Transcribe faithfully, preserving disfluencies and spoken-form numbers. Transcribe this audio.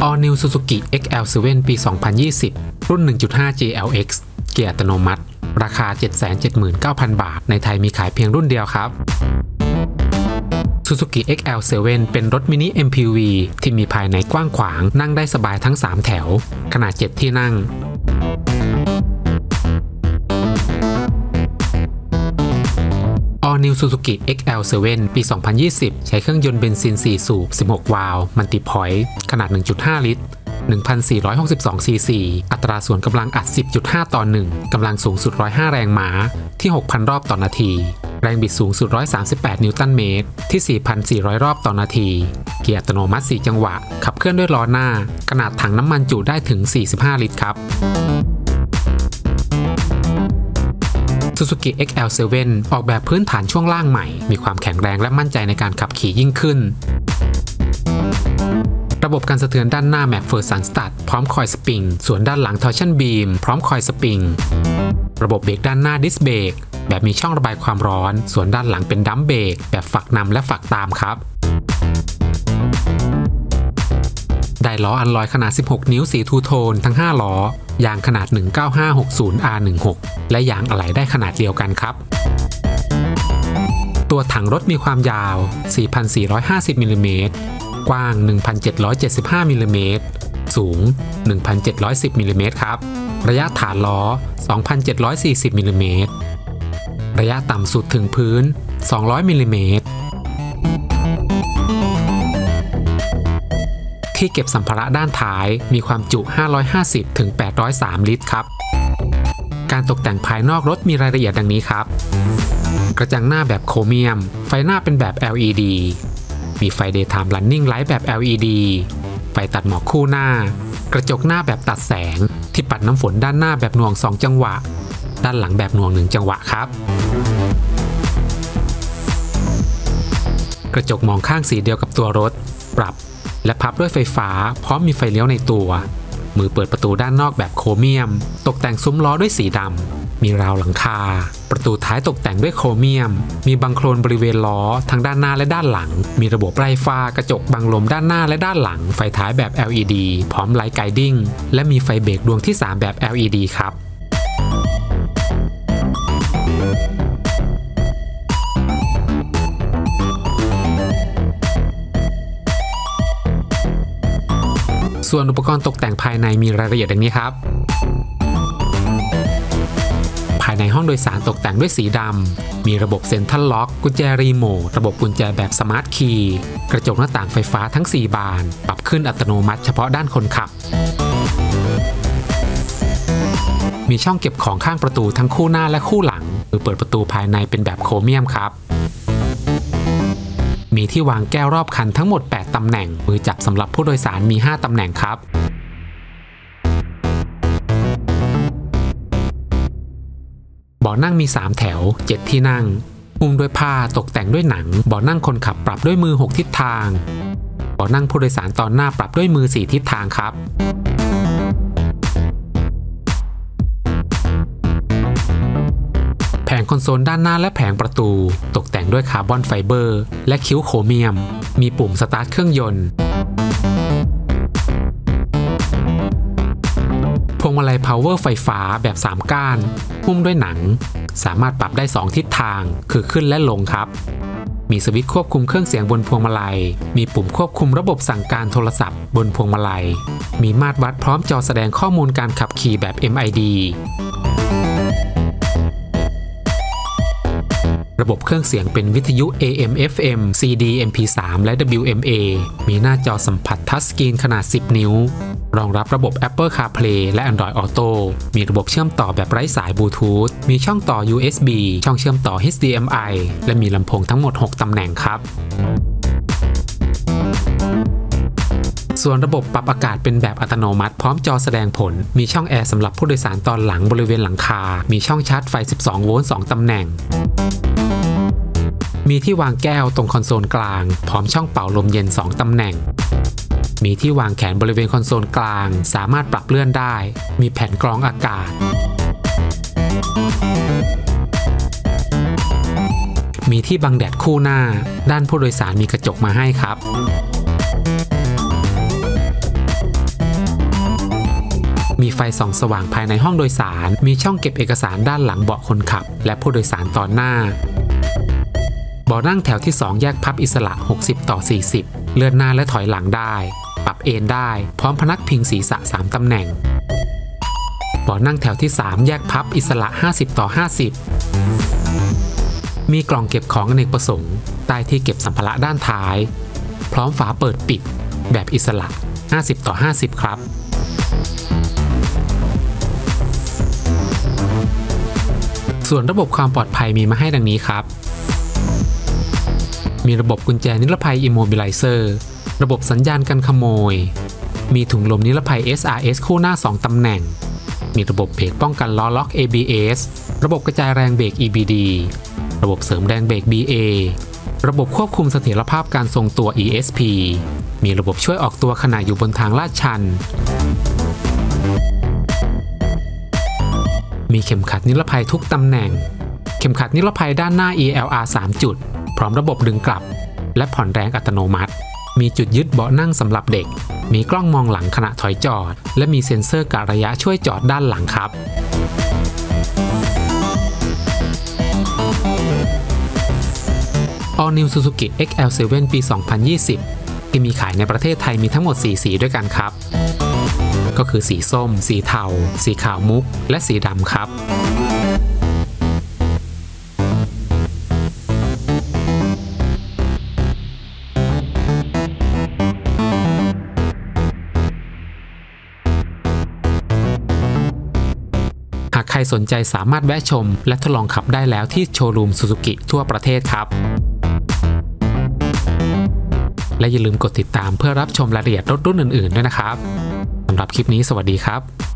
All New Suzuki เอ็กซ์ แอล เซเว่น ปี สองพันยี่สิบ รุ่น หนึ่งจุดห้า จี แอล เอ็กซ์ เกียร์อัตโนมัติราคา เจ็ดแสนเจ็ดหมื่นเก้าพัน บาทในไทยมีขายเพียงรุ่นเดียวครับ Suzuki เอ็กซ์ แอล เซเว่น เป็นรถมินิ เอ็ม พี วี ที่มีภายในกว้างขวางนั่งได้สบายทั้งสามแถวขนาดเจ็ดที่นั่งAll New Suzuki เอ็กซ์ แอล เซเว่น ปี สองพันยี่สิบ ใช้เครื่องยนต์เบนซินสี่สูบสิบหกวาล์วมัลติพอยต์ขนาด หนึ่งจุดห้า ลิตร หนึ่งพันสี่ร้อยหกสิบสอง ซี ซี อัตราส่วนกำลังอัด สิบจุดห้า ต่อ หนึ่ง กำลังสูงสุดหนึ่งร้อยห้าแรงม้าที่ หกพัน รอบต่อนาทีแรงบิดสูงสุดหนึ่งร้อยสามสิบแปดนิวตันเมตรที่ สี่พันสี่ร้อย รอบต่อนาทีเกียร์อัตโนมัติสี่จังหวะขับเคลื่อนด้วยล้อหน้าขนาดถังน้ำมันจุได้ถึงสี่สิบห้าลิตรครับ Suzuki เอ็กซ์ แอล เซเว่น ออกแบบพื้นฐานช่วงล่างใหม่มีความแข็งแรงและมั่นใจในการขับขี่ยิ่งขึ้นระบบการสะเทือนด้านหน้า McPherson Stud พร้อมคอยสปริงส่วนด้านหลัง Torsion Beam พร้อมคอยสปริงระบบเบรกด้านหน้า Disc Brake แบบมีช่องระบายความร้อนส่วนด้านหลังเป็นดัมเบรกแบบฝักนำและฝักตามครับได้ล้ออัลลอยขนาดสิบหกนิ้วสีทูโทนทั้งห้าล้อยางขนาด หนึ่งเก้าห้าหกศูนย์ อาร์ สิบหก และยางอะไหล่ได้ขนาดเดียวกันครับตัวถังรถมีความยาว สี่พันสี่ร้อยห้าสิบ มิลลิเมตรกว้าง หนึ่งพันเจ็ดร้อยเจ็ดสิบห้า มิลลิเมตรสูง หนึ่งพันเจ็ดร้อยสิบ มิลลิเมตรครับระยะฐานล้อ สองพันเจ็ดร้อยสี่สิบ มิลลิเมตรระยะต่ำสุดถึงพื้น สองร้อย มิลลิเมตรที่เก็บสัมภาระด้านท้ายมีความจุ ห้าร้อยห้าสิบถึงแปดร้อยสาม ลิตรครับการตกแต่งภายนอกรถมีรายละเอียดดังนี้ครับกระจังหน้าแบบโครเมียมไฟหน้าเป็นแบบ แอล อี ดี มีไฟ Daytime Running Light แบบ แอล อี ดี ไฟตัดหมอกคู่หน้ากระจกหน้าแบบตัดแสงที่ปัดน้ำฝนด้านหน้าแบบหน่วงสองจังหวะด้านหลังแบบหน่วงหนึ่งจังหวะครับกระจกมองข้างสีเดียวกับตัวรถปรับและพับด้วยไฟฟ้าพร้อมมีไฟเลี้ยวในตัวมือเปิดประตูด้านนอกแบบโครเมียมตกแต่งซุ้มล้อด้วยสีดำมีราวหลังคาประตูท้ายตกแต่งด้วยโครเมียมมีบังโคลนบริเวณล้อทั้งด้านหน้าและด้านหลังมีระบบไร้ฟ้ากระจกบังลมด้านหน้าและด้านหลังไฟท้ายแบบ แอล อี ดี พร้อมไลท์ไกดิ้งและมีไฟเบรกดวงที่สามแบบ แอล อี ดี ครับส่วนอุปกรณ์ตกแต่งภายในมีรายละเอียดดังนี้ครับภายในห้องโดยสารตกแต่งด้วยสีดำมีระบบเซ็นทรัลล็อกกุญแจรีโมทระบบกุญแจแบบสมาร์ทคีย์กระจกหน้าต่างไฟฟ้าทั้งสี่บานปรับขึ้นอัตโนมัติเฉพาะด้านคนขับมีช่องเก็บของข้างประตูทั้งคู่หน้าและคู่หลังมือเปิดประตูภายในเป็นแบบโครเมียมครับมีที่วางแก้วรอบคันทั้งหมดแปดตำแหน่งมือจับสำหรับผู้โดยสารมีห้าตำแหน่งครับเบาะนั่งมีสามแถวเจ็ดที่นั่งหุ้มด้วยผ้าตกแต่งด้วยหนังเบาะนั่งคนขับปรับด้วยมือหกทิศทางเบาะนั่งผู้โดยสารตอนหน้าปรับด้วยมือสี่ทิศทางครับแผงคอนโซลด้านหน้าและแผงประตูตกแต่งด้วยคาร์บอนไฟเบอร์และคิ้วโครเมียมมีปุ่มสตาร์ทเครื่องยนต์พวงมาลัยพาวเวอร์ไฟฟ้าแบบสามก้านหุ้มด้วยหนังสามารถปรับได้สองทิศทางคือขึ้นและลงครับมีสวิตช์ควบคุมเครื่องเสียงบนพวงมาลัยมีปุ่มควบคุมระบบสั่งการโทรศัพท์บนพวงมาลัยมีมาตรวัดพร้อมจอแสดงข้อมูลการขับขี่แบบ เอ็ม ไอ ดี ระบบเครื่องเสียงเป็นวิทยุ เอ เอ็ม เอฟ เอ็ม ซี ดี เอ็ม พี สาม และ ดับเบิลยู เอ็ม เอ มีหน้าจอสัมผัสทัชสกรีนขนาดสิบนิ้วรองรับระบบ Apple CarPlay และ Android Auto มีระบบเชื่อมต่อแบบไร้สายบลูทูธมีช่องต่อ ยู เอส บี ช่องเชื่อมต่อ เอช ดี เอ็ม ไอ และมีลำโพงทั้งหมดหกตำแหน่งครับส่วนระบบปรับอากาศเป็นแบบอัตโนมัติพร้อมจอแสดงผลมีช่องแอร์สำหรับผู้โดยสารตอนหลังบริเวณหลังคามีช่องชาร์จไฟสิบสองโวลต์สองตำแหน่งมีที่วางแก้วตรงคอนโซลกลางพร้อมช่องเป่าลมเย็นสองตำแหน่งมีที่วางแขนบริเวณคอนโซลกลางสามารถปรับเลื่อนได้มีแผ่นกรองอากาศมีที่บังแดดคู่หน้าด้านผู้โดยสารมีกระจกมาให้ครับมีไฟส่องสว่างภายในห้องโดยสารมีช่องเก็บเอกสารด้านหลังเบาะคนขับและผู้โดยสารตอนหน้าเบาะนั่งแถวที่สองแยกพับอิสระหกสิบต่อสี่สิบเลื่อนหน้าและถอยหลังได้ปรับเอนได้พร้อมพนักพิงศีรษะสามตำแหน่งเบาะนั่งแถวที่สามแยกพับอิสระห้าสิบต่อห้าสิบมีกล่องเก็บของอเนกประสงค์ใต้ที่เก็บสัมภาระด้านท้ายพร้อมฝาเปิดปิดแบบอิสระห้าสิบต่อห้าสิบครับส่วนระบบความปลอดภัยมีมาให้ดังนี้ครับมีระบบกุญแจนิรภัย Immobilizer ระบบสัญญาณกันขโมยมีถุงลมนิรภัย เอส อาร์ เอส คู่หน้าสองตำแหน่งมีระบบเบรกป้องกันล้อล็อก เอ บี เอส ระบบกระจายแรงเบรก อี บี ดี ระบบเสริมแรงเบรก บี เอ ระบบควบคุมเสถียรภาพการทรงตัว อี เอส พี มีระบบช่วยออกตัวขณะอยู่บนทางลาดชันมีเข็มขัดนิรภัยทุกตำแหน่งเข็มขัดนิรภัยด้านหน้า อี แอล อาร์ สาม จุดพร้อมระบบดึงกลับและผ่อนแรงอัตโนมัติมีจุดยึดเบาะนั่งสำหรับเด็กมีกล้องมองหลังขณะถอยจอดและมีเซ็นเซอร์กะระยะช่วยจอดด้านหลังครับAll New Suzuki เอ็กซ์ แอล เซเว่น ปี สองพันยี่สิบ ที่มีขายในประเทศไทยมีทั้งหมดสี่สีด้วยกันครับก็คือสีส้มสีเทาสีขาวมุกและสีดำครับหากใครสนใจสามารถแวะชมและทดลองขับได้แล้วที่โชว์รูม Suzuki ทั่วประเทศครับและอย่าลืมกดติดตามเพื่อรับชมรายละเอียดรถรุ่นอื่นๆด้วยนะครับสำหรับคลิปนี้สวัสดีครับ